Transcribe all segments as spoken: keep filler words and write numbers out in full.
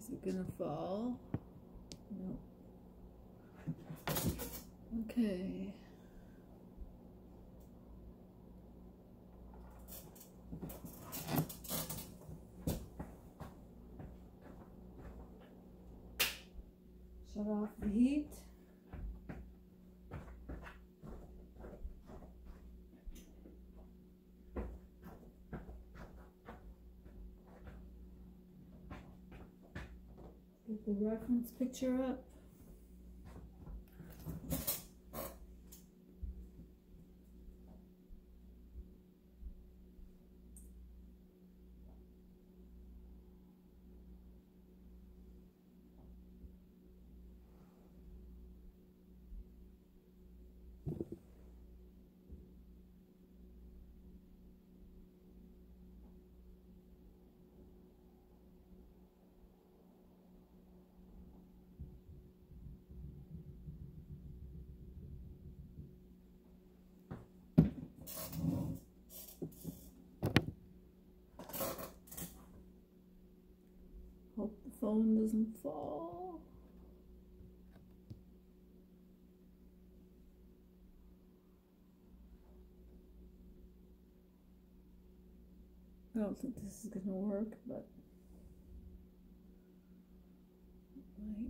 Is it gonna fall? No. Okay. Shut off the heat. Get the reference picture up. Hope the phone doesn't fall. I don't think this is going to work, but it might.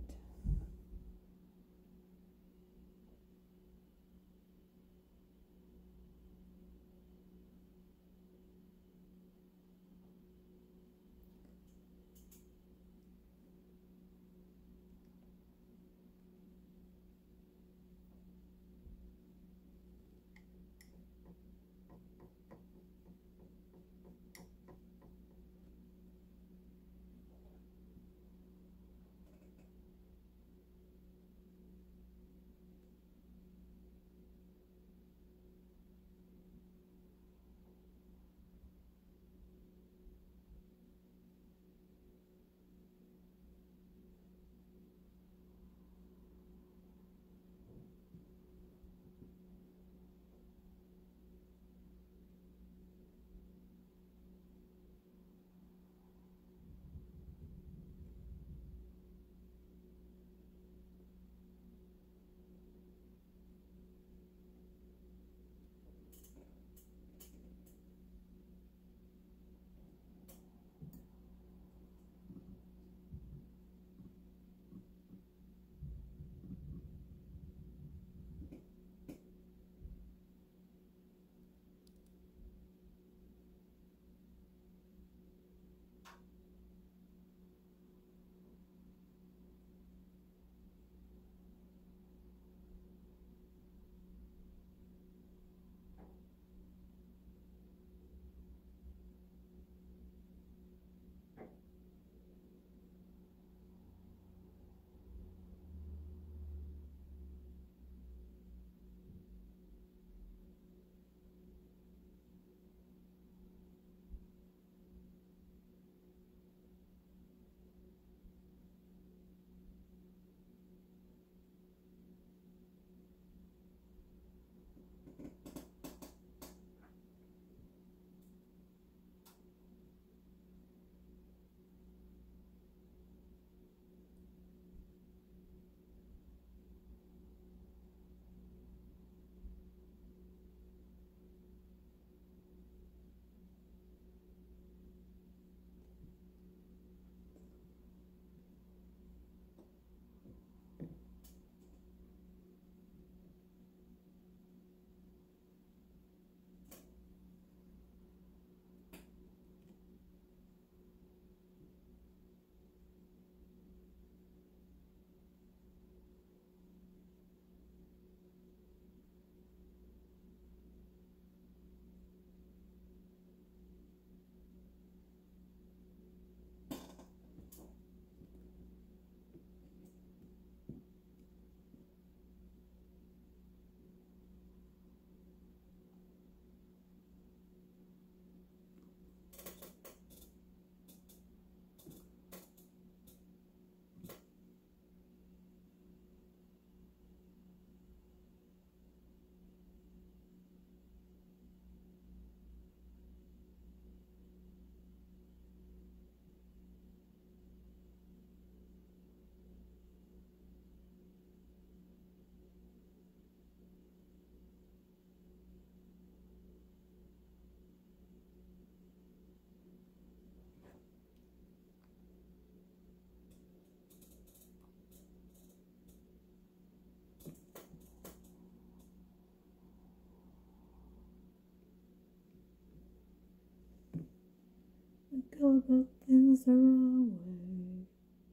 go about things the wrong way.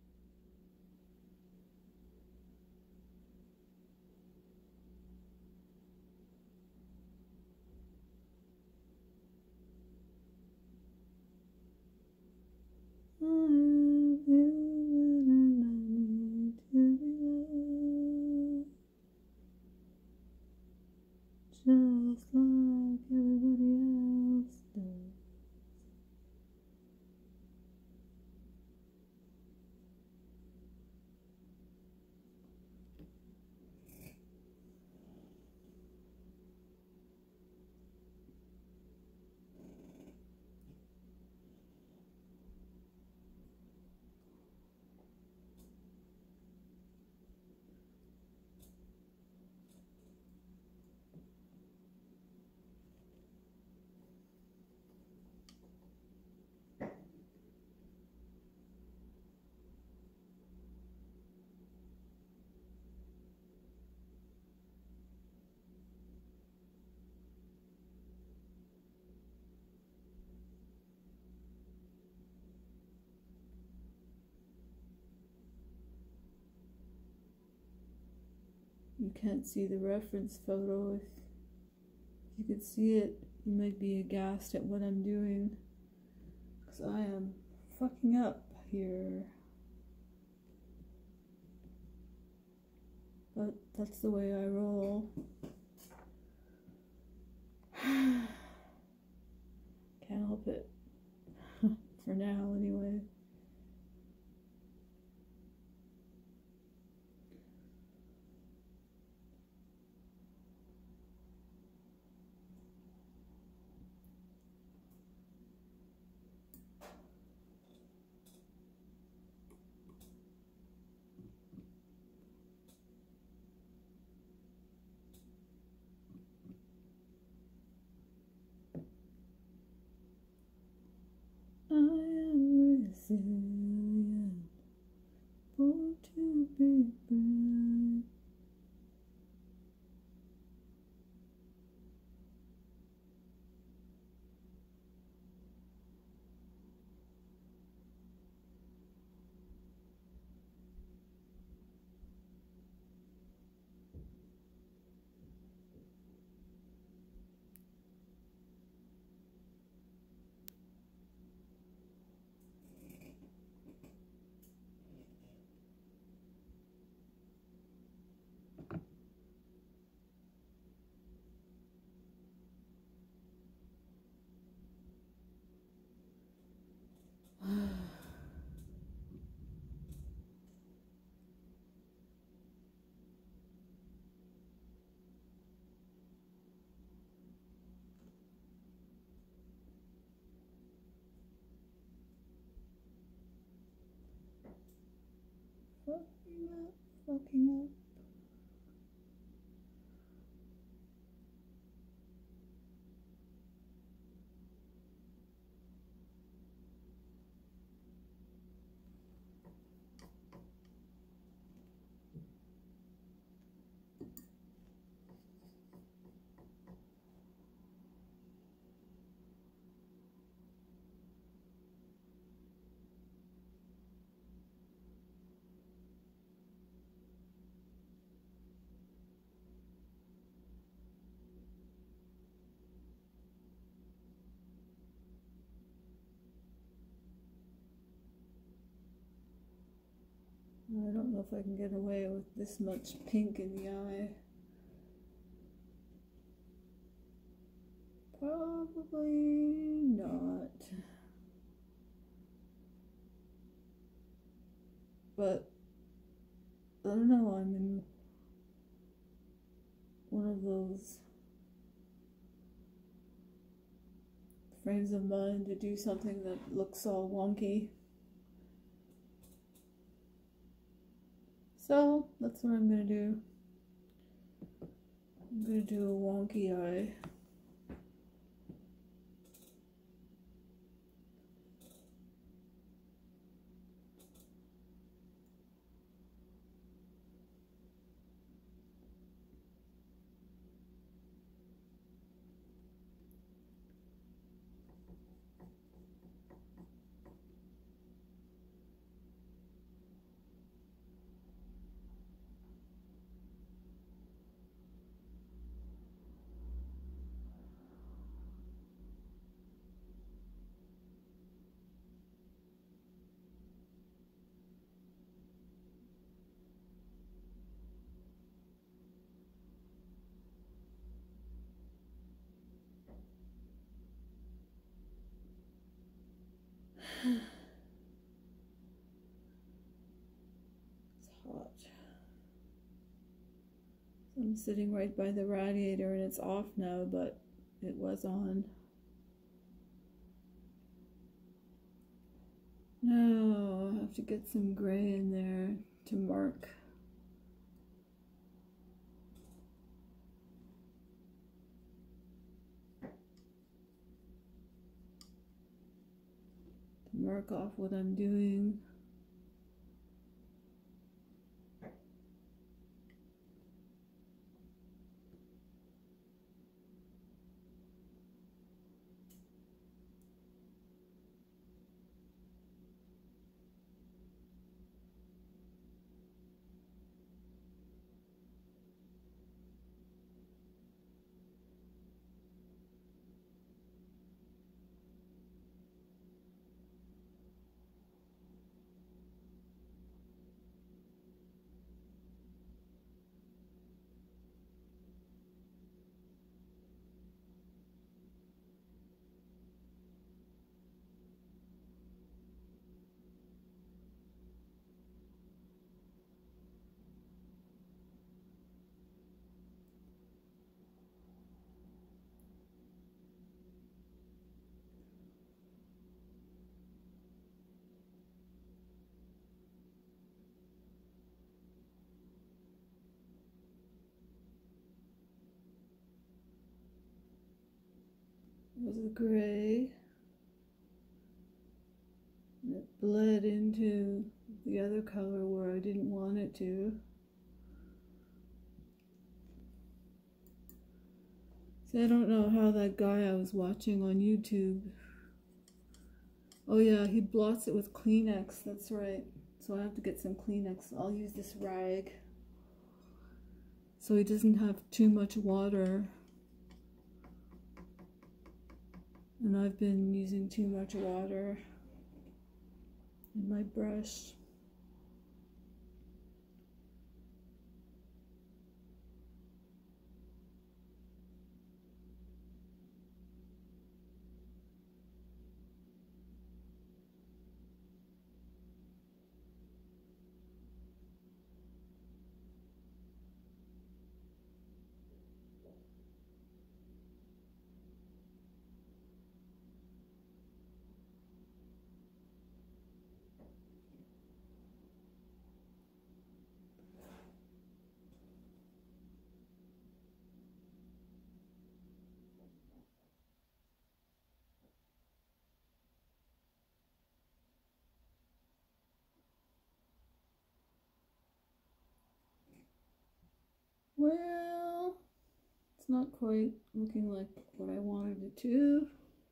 I am human and I need to be loved, just like everybody else does. You can't see the reference photo. If you could see it, you might be aghast at what I'm doing, because I am fucking up here. But that's the way I roll. Can't help it. For now, anyway. I am resilient, born to be brave. Fucking up, fucking up. I don't know if I can get away with this much pink in the eye. Probably not. But I don't know, I'm in one of those frames of mind to do something that looks all wonky. So that's what I'm gonna do. I'm gonna do a wonky eye. It's hot. I'm sitting right by the radiator and it's off now, but it was on. Now I have to get some gray in there to mark. To mark off what I'm doing. It was a gray. And it bled into the other color where I didn't want it to. See, I don't know how that guy I was watching on YouTube. Oh yeah, he blots it with Kleenex, that's right. So I have to get some Kleenex. I'll use this rag so he doesn't have too much water. And I've been using too much water in my brush. Well, it's not quite looking like what I wanted it to.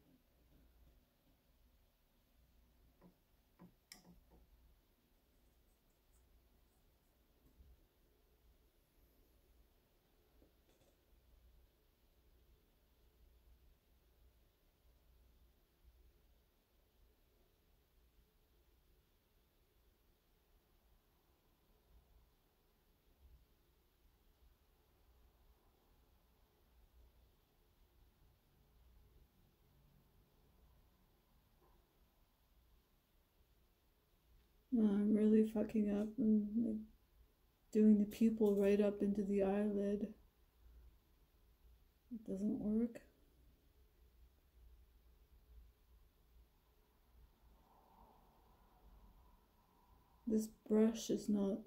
Uh, I'm really fucking up and like, doing the pupil right up into the eyelid. It doesn't work. This brush is not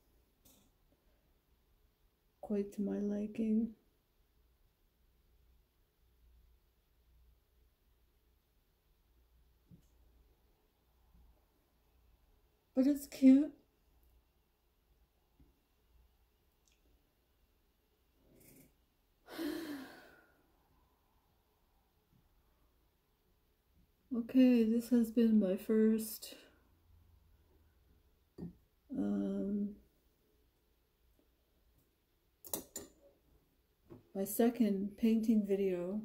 quite to my liking. But it's cute. Okay, this has been my first um, my second painting video.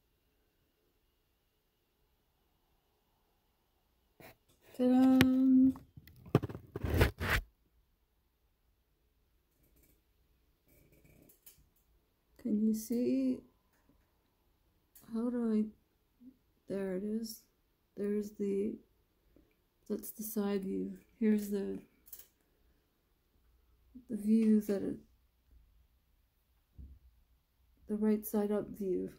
Ta-da! Can you see? How do I? There it is. There's the That's the side view. Here's the the view that it, the right side up view.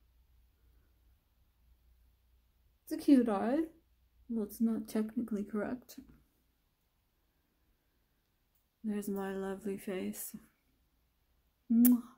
It's a cute eye. Well, it's not technically correct. There's my lovely face. Mwah.